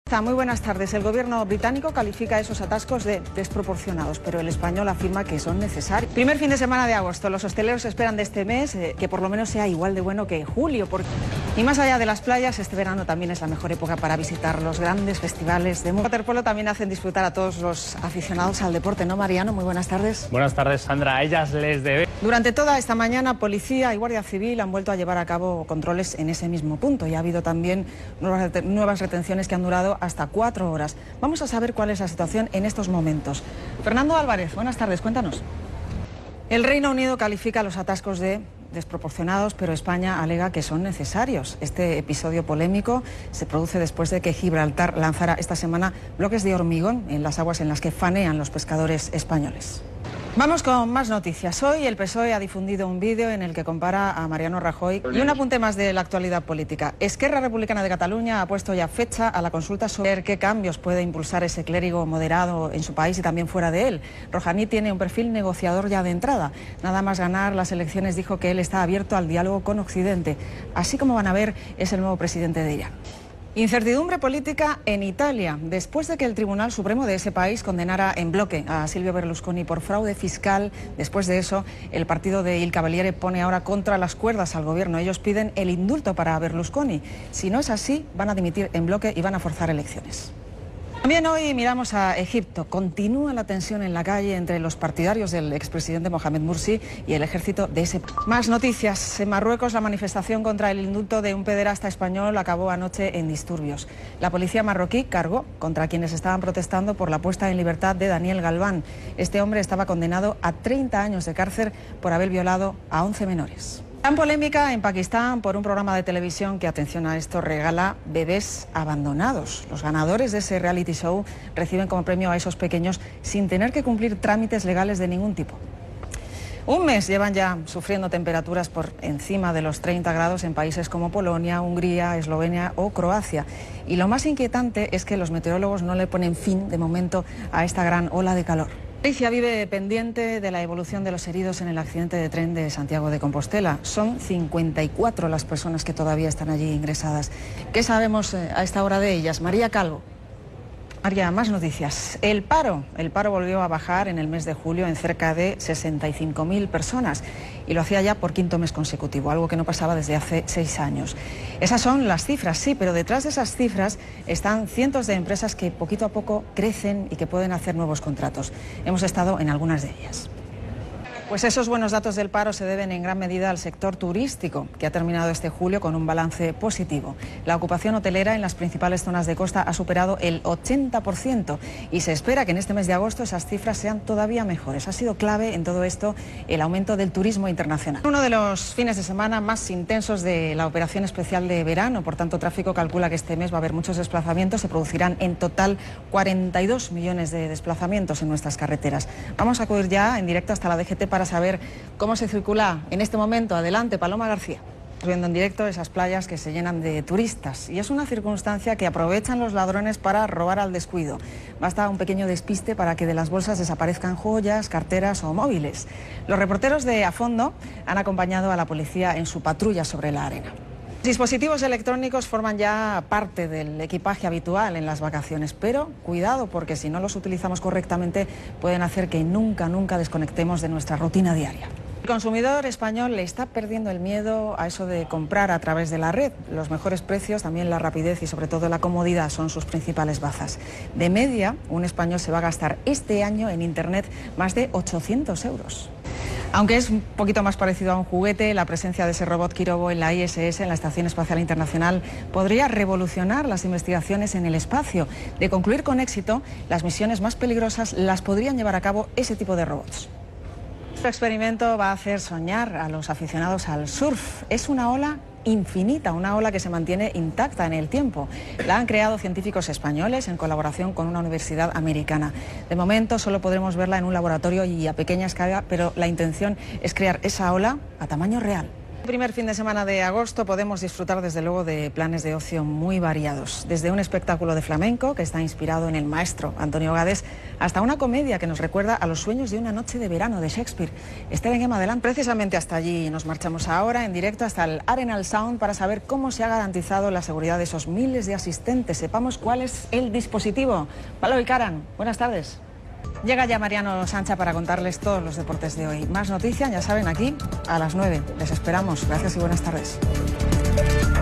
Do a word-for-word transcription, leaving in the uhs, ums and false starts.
Muy buenas tardes. El gobierno británico califica esos atascos de desproporcionados, pero el español afirma que son necesarios. Primer fin de semana de agosto. Los hosteleros esperan de este mes eh, que por lo menos sea igual de bueno que julio. Porque... Y más allá de las playas, este verano también es la mejor época para visitar los grandes festivales de waterpolo. También hacen disfrutar a todos los aficionados al deporte, ¿no, Mariano? Muy buenas tardes. Buenas tardes, Sandra. A ellas les debe... Durante toda esta mañana, policía y Guardia Civil han vuelto a llevar a cabo controles en ese mismo punto. Y ha habido también nuevas, nuevas retenciones que han durado hasta cuatro horas. Vamos a saber cuál es la situación en estos momentos. Fernando Álvarez, buenas tardes, cuéntanos. El Reino Unido califica los atascos de desproporcionados, pero España alega que son necesarios. Este episodio polémico se produce después de que Gibraltar lanzara esta semana bloques de hormigón en las aguas en las que fanean los pescadores españoles. Vamos con más noticias. Hoy el P S O E ha difundido un vídeo en el que compara a Mariano Rajoy. Y un apunte más de la actualidad política. Esquerra Republicana de Cataluña ha puesto ya fecha a la consulta sobre qué cambios puede impulsar ese clérigo moderado en su país y también fuera de él. Rohani tiene un perfil negociador ya de entrada. Nada más ganar las elecciones dijo que él está abierto al diálogo con Occidente. Así como van a ver, es el nuevo presidente de Irán. Incertidumbre política en Italia, después de que el Tribunal Supremo de ese país condenara en bloque a Silvio Berlusconi por fraude fiscal. Después de eso, el partido de Il Cavaliere pone ahora contra las cuerdas al gobierno. Ellos piden el indulto para Berlusconi. Si no es así, van a dimitir en bloque y van a forzar elecciones. También hoy miramos a Egipto. Continúa la tensión en la calle entre los partidarios del expresidente Mohamed Morsi y el ejército de ese país. Más noticias. En Marruecos, la manifestación contra el indulto de un pederasta español acabó anoche en disturbios. La policía marroquí cargó contra quienes estaban protestando por la puesta en libertad de Daniel Galván. Este hombre estaba condenado a treinta años de cárcel por haber violado a once menores. Gran polémica en Pakistán por un programa de televisión que, atención a esto, regala bebés abandonados. Los ganadores de ese reality show reciben como premio a esos pequeños sin tener que cumplir trámites legales de ningún tipo. Un mes llevan ya sufriendo temperaturas por encima de los treinta grados en países como Polonia, Hungría, Eslovenia o Croacia. Y lo más inquietante es que los meteorólogos no le ponen fin de momento a esta gran ola de calor. Alicia vive pendiente de la evolución de los heridos en el accidente de tren de Santiago de Compostela. Son cincuenta y cuatro las personas que todavía están allí ingresadas. ¿Qué sabemos a esta hora de ellas? María Calvo. María, más noticias. El paro. El paro volvió a bajar en el mes de julio en cerca de sesenta y cinco mil personas y lo hacía ya por quinto mes consecutivo, algo que no pasaba desde hace seis años. Esas son las cifras, sí, pero detrás de esas cifras están cientos de empresas que poquito a poco crecen y que pueden hacer nuevos contratos. Hemos estado en algunas de ellas. Pues esos buenos datos del paro se deben en gran medida al sector turístico, que ha terminado este julio con un balance positivo. La ocupación hotelera en las principales zonas de costa ha superado el ochenta por ciento y se espera que en este mes de agosto esas cifras sean todavía mejores. Ha sido clave en todo esto el aumento del turismo internacional. Uno de los fines de semana más intensos de la operación especial de verano, por tanto, Tráfico calcula que este mes va a haber muchos desplazamientos. Se producirán en total cuarenta y dos millones de desplazamientos en nuestras carreteras. Vamos a acudir ya en directo hasta la D G T para para saber cómo se circula en este momento. Adelante, Paloma García. Viendo en directo esas playas que se llenan de turistas y es una circunstancia que aprovechan los ladrones para robar al descuido. Basta un pequeño despiste para que de las bolsas desaparezcan joyas, carteras o móviles. Los reporteros de A Fondo han acompañado a la policía en su patrulla sobre la arena. Dispositivos electrónicos forman ya parte del equipaje habitual en las vacaciones, pero cuidado porque si no los utilizamos correctamente pueden hacer que nunca, nunca desconectemos de nuestra rutina diaria. El consumidor español le está perdiendo el miedo a eso de comprar a través de la red. Los mejores precios, también la rapidez y sobre todo la comodidad son sus principales bazas. De media, un español se va a gastar este año en Internet más de ochocientos euros. Aunque es un poquito más parecido a un juguete, la presencia de ese robot Kirobo en la I S S, en la Estación Espacial Internacional, podría revolucionar las investigaciones en el espacio. De concluir con éxito, las misiones más peligrosas las podrían llevar a cabo ese tipo de robots. Este experimento va a hacer soñar a los aficionados al surf. Es una ola infinita, una ola que se mantiene intacta en el tiempo. La han creado científicos españoles en colaboración con una universidad americana. De momento solo podremos verla en un laboratorio y a pequeña escala, pero la intención es crear esa ola a tamaño real. Primer fin de semana de agosto podemos disfrutar desde luego de planes de ocio muy variados, desde un espectáculo de flamenco que está inspirado en el maestro Antonio Gades hasta una comedia que nos recuerda a los sueños de una noche de verano de Shakespeare. Esther Nguema, adelante. Precisamente hasta allí nos marchamos ahora en directo hasta el Arenal Sound para saber cómo se ha garantizado la seguridad de esos miles de asistentes. Sepamos cuál es el dispositivo. Palo y Caran, buenas tardes. Llega ya Mariano Sancha para contarles todos los deportes de hoy. Más noticias, ya saben, aquí a las nueve. Les esperamos. Gracias y buenas tardes.